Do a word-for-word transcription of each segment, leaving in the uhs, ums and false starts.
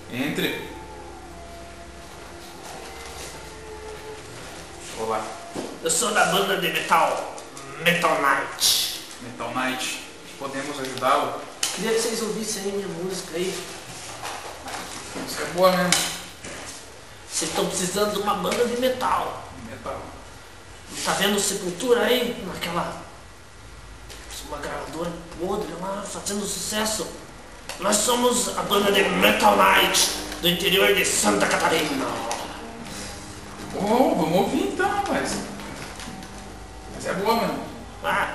Entre. Olá. Eu sou da banda de metal Metal Night. Metal Night. Podemos ajudá-lo? Queria que vocês ouvissem aí minha música aí. Isso é boa mesmo. Vocês estão precisando de uma banda de metal. Metal. Tá vendo Sepultura aí? Naquela... uma gravadora podre lá, fazendo sucesso. Nós somos a banda de Metal Night do interior de Santa Catarina. Oh, vamos ouvir então, rapaz. Mas é boa mesmo. Ah.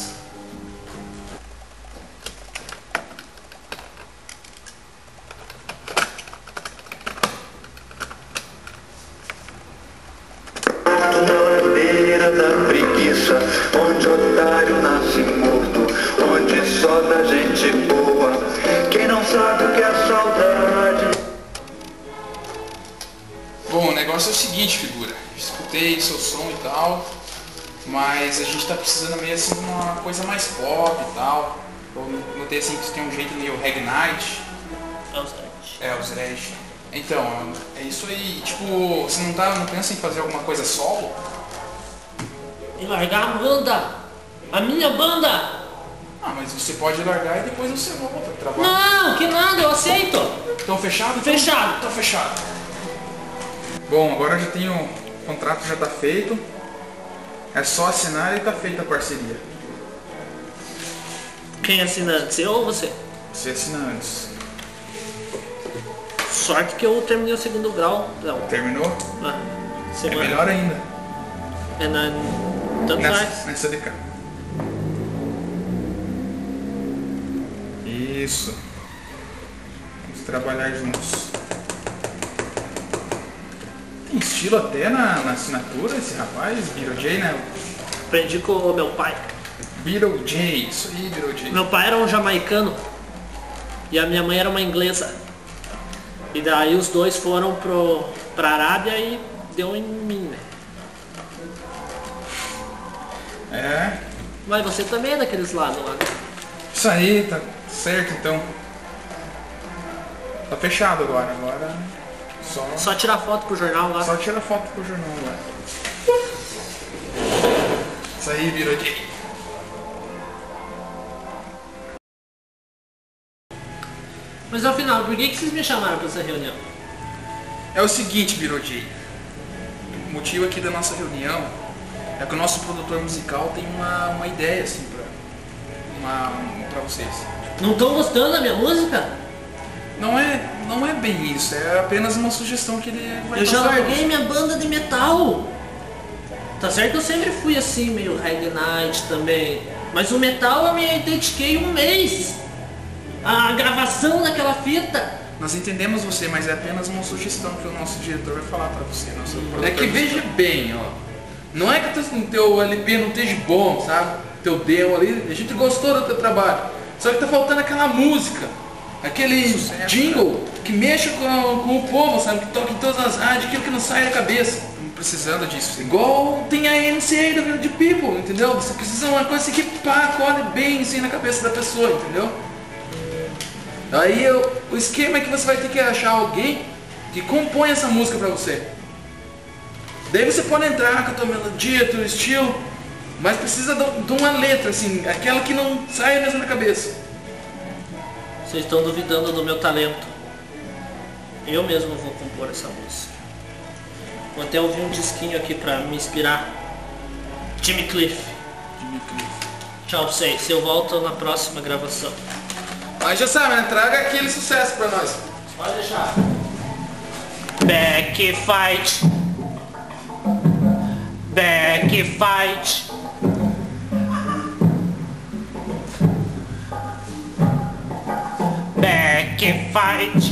Na beira da preguiça, onde otário nasce morto, onde só da gente boa, quem não sabe o que é saudade. Bom, o negócio é o seguinte, figura. Escutei seu som e tal, mas a gente tá precisando meio assim de uma coisa mais pop e tal. Eu notei assim que você tem um jeito meio reggae night. É os Red. É, os Red. Então, é isso aí. Tipo, você não, tá, não pensa em fazer alguma coisa solo? E largar a banda! A minha banda! Ah, mas você pode largar e depois você volta pro trabalho. Não, que nada, eu aceito! Então fechado? Fechado. Então fechado. Bom, agora já tenho... O contrato já tá feito. É só assinar e tá feita a parceria. Quem assina antes, eu ou você? Você assina antes. Sorte que eu terminei o segundo grau. Não. Terminou? Ah, É semana. melhor ainda. É na... Tanto Nessa, faz. nessa de cá. Isso. Vamos trabalhar juntos. Tem estilo até na, na assinatura esse rapaz, Beetle J, né? Aprendi com o meu pai. Beetle J, isso aí, Beetle J. Meu pai era um jamaicano e a minha mãe era uma inglesa. E daí os dois foram pro, pra Arábia e deu em mim, né? É, Mas você também é daqueles lados lá, né? isso aí, tá certo então. Tá fechado agora, agora só, Só tirar foto pro jornal lá. só tira foto pro jornal agora. Isso aí, Beetle J. Mas afinal, por que, que vocês me chamaram pra essa reunião? É o seguinte, Beetle J. O motivo aqui da nossa reunião é que o nosso produtor musical tem uma, uma ideia assim pra, uma, pra vocês. Não estão gostando da minha música? Não é, não é bem isso, é apenas uma sugestão que ele vai Eu já passar pra larguei você. minha banda de metal. Tá certo que eu sempre fui assim, meio reggae night também. Mas o metal eu me dediquei um mês. A gravação daquela fita. Nós entendemos você, mas é apenas uma sugestão que o nosso diretor vai falar pra você. Nosso É que veja bem, ó. Não é que o teu L P não esteja bom, sabe? Teu demo ali, a gente gostou do teu trabalho. Só que tá faltando aquela música, aquele Sucesso, jingle que mexa com, com o povo, sabe? Que toca em todas as rádios, aquilo que não sai da cabeça. Estamos precisando disso. Igual tem a N C A da de People, entendeu? Você precisa de uma coisa assim que pá, colhe bem assim na cabeça da pessoa, entendeu? Aí eu, o esquema é que você vai ter que achar alguém que compõe essa música pra você. Daí você pode entrar com a tua melodia, teu estilo, mas precisa de, de uma letra, assim, aquela que não sai mesmo na cabeça. Vocês estão duvidando do meu talento. Eu mesmo vou compor essa música. Vou até ouvir um disquinho aqui pra me inspirar. Jimmy Cliff. Jimmy Cliff. Tchau pra vocês. Eu volto na próxima gravação. Mas já sabe, né? Traga aquele sucesso pra nós. Pode deixar. Back fight. Back fight. Back fight.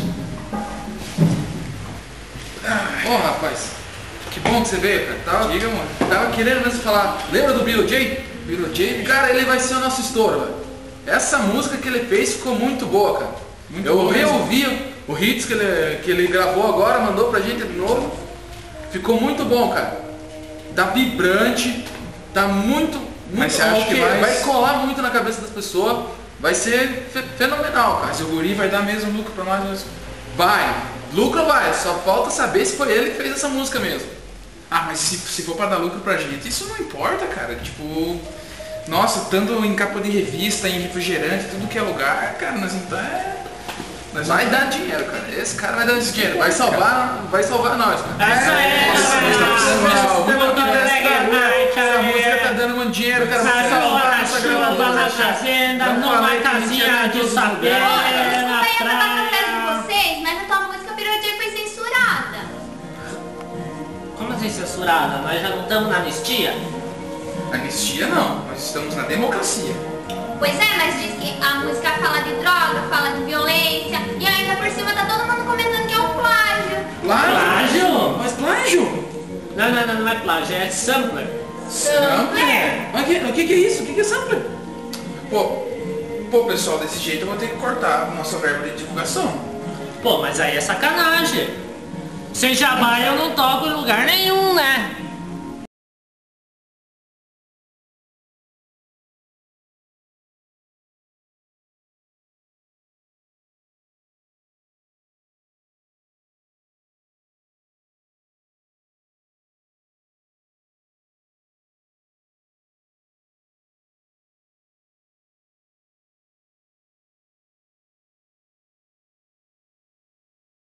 Ô rapaz, que bom que você veio, cara. Tava, Diga, mano. tava querendo mesmo falar. Lembra do Beetle J? Beetle J? Cara, ele vai ser o nosso estouro, velho. Essa música que ele fez ficou muito boa, cara. Muito Eu boa mesmo. reouvi o hits que ele, que ele gravou agora, mandou pra gente de novo. Ficou muito bom, cara. Tá vibrante, tá muito, muito Mas você acha bom, que vai- vai colar muito na cabeça das pessoas. Vai ser fe- fenomenal, cara. Mas o guri vai dar mesmo lucro pra nós mesmo. Vai, lucro vai, só falta saber se foi ele que fez essa música mesmo. Ah, mas se, se for pra dar lucro pra gente, isso não importa, cara. Tipo, nossa, tanto em capa de revista, em refrigerante, tudo que é lugar, cara, nós então é... Nós vai dar dinheiro, cara. Esse cara vai dar esse dinheiro, vai salvar, vai salvar nós, cara. Essa é, Nossa, nós tá precisando de alguma que presta lucro. Essa música tá dando muito dinheiro, cara. Vai salvar essa chuva, na gravadora. fazenda, numa casinha de sapé, na Desculpa aí, eu tava praia. café de vocês, mas a tua música Pirodia foi censurada. Como assim censurada? Nós já não estamos na anistia? Anistia não, nós estamos na democracia. Pois é, mas diz que a música fala de droga, fala de violência, e ainda por cima tá todo mundo comentando que é um plágio. Plágio? Mas plágio? Não, não, não, não é plágio, é sampler. Sampler? Mas que- o que, que é isso? O que, que é sampler? Pô, pô, pessoal, desse jeito eu vou ter que cortar a nossa verba de divulgação. Pô, mas aí é sacanagem. Sem jabá eu não toco em lugar nenhum, né?